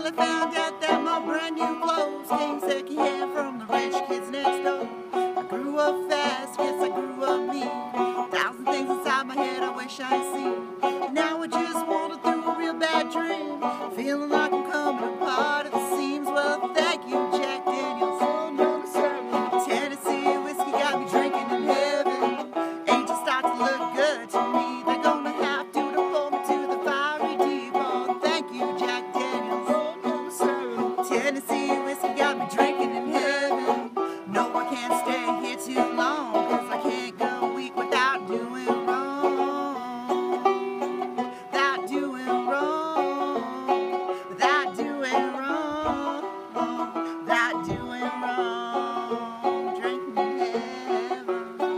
I found out that my brand new clothes came secondhand from the rich kids next door. I grew up fast, yes I grew up mean. Thousand things inside my head I wish I'd seen. Now I just wandered through a real bad dream, feeling like I'm coming apart at the seams. Well, thank you, Jack Daniels. Tennessee whiskey got me drinking in heaven. Angels start to look good to me. They're gonna have to pull me to the fiery deep. Oh, thank you, Jack Daniels. Tennessee whiskey got me drinking in heaven. No, I can't stay here too long, 'cause I can't go a week without doing wrong. Without doing wrong. Without doing wrong. Without doing wrong. Drinking in heaven.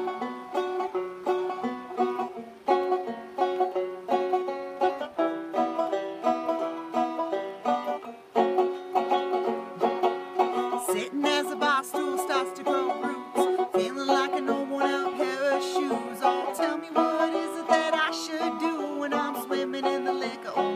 Sitting as the bar stool starts to grow roots, feeling like an old worn out pair of shoes. Oh, tell me what is it that I should do when I'm swimming in the liquor?